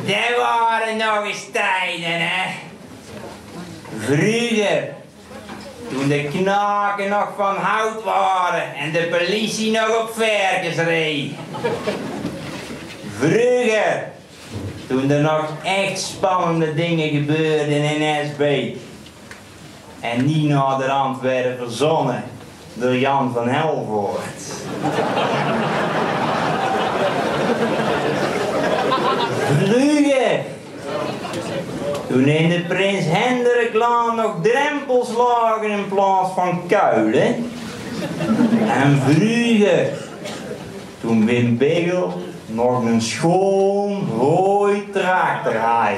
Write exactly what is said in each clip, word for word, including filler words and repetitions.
Er waren nog eens tijden, hè. Vroeger, toen de knaken nog van hout waren en de politie nog op varkens reed. Vroeger, toen er nog echt spannende dingen gebeurden in Esbeek. En niet naderhand werden verzonnen door Jan van Helvoort. Vroeger, toen in de Prins Hendriklaan nog drempels lagen in plaats van kuilen. En vroeger, toen Wim Begel nog een schoon rooi tractor had.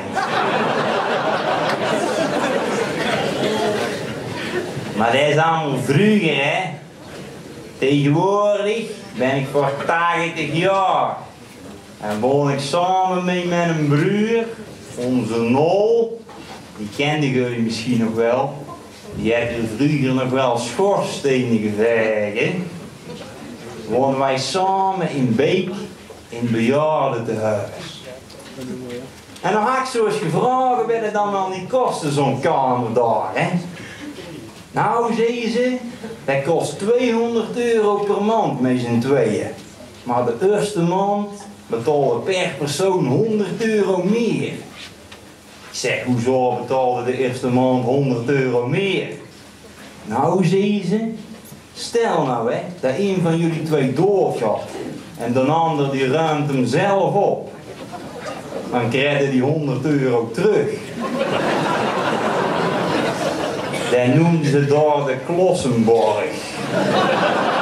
Maar dat is allemaal vroeger, hè. Tegenwoordig ben ik voor tachtig jaar. En woon ik samen mee met een broer, onze Nol. Die kende jullie misschien nog wel. Die heeft er vroeger nog wel schoorstenen gevergen. Wonen wij samen in Beek, in het bejaardentehuis. En dan had ik zo eens gevraagd, wat het dan wel niet kostte, zo'n kamer daar, hè. Nou, zeggen ze, dat kost tweehonderd euro per maand met z'n tweeën. Maar de eerste maand betalen per persoon honderd euro meer. Ik zeg, hoezo betaalde de eerste maand honderd euro meer? Nou, zeggen ze, stel nou, hè, dat een van jullie twee doorgaat en de ander die ruimt hem zelf op. Dan krijg je die honderd euro terug. Dat noemden ze daar de Klossenborg.